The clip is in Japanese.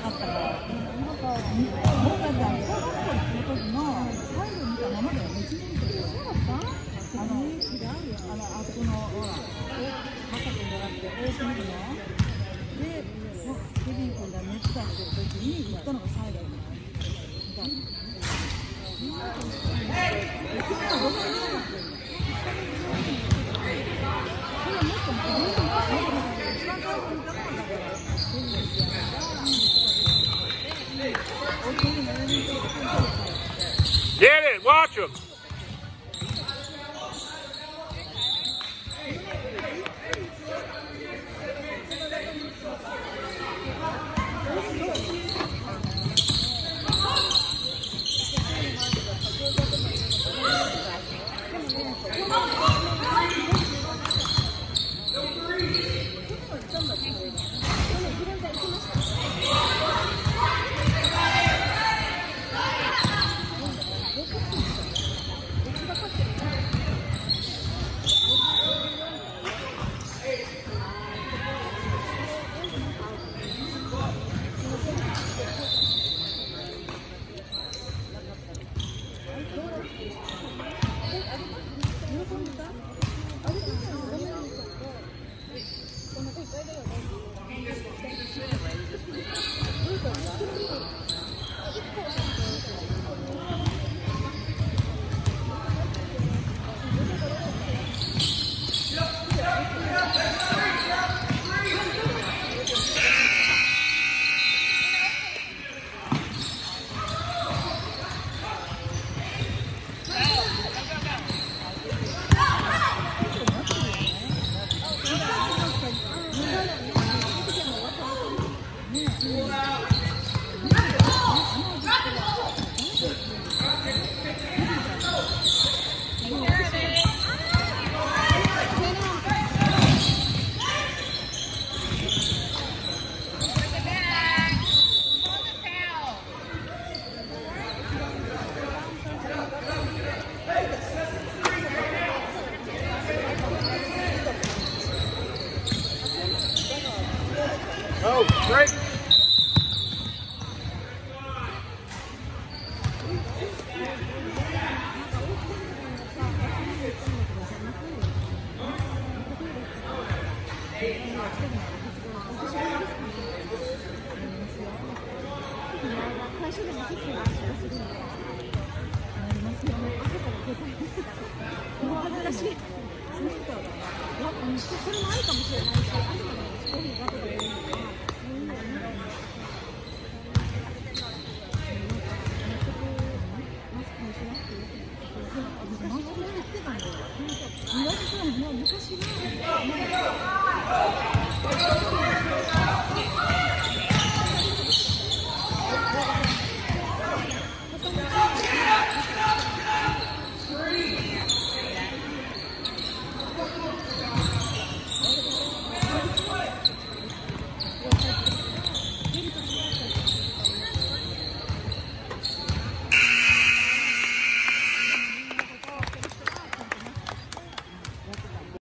かったから、僕だって小学校の時の最後見たままだよね。1年生で。そうだった？違うよ。あそこのほら、マカ君じゃなくてオープニングので、ケビン君が熱出してる時に行ったのが最後だよね。 Get it, watch them. Oh, great. 昔は